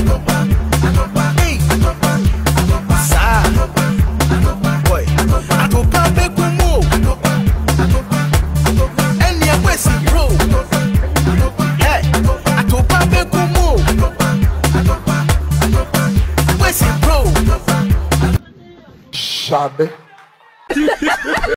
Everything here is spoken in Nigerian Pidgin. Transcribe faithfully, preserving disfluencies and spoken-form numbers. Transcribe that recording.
Hey, sa, boy, Atopa be kumo. Any a question, bro. Hey, Atopa be kumo. Question, bro. Shabe.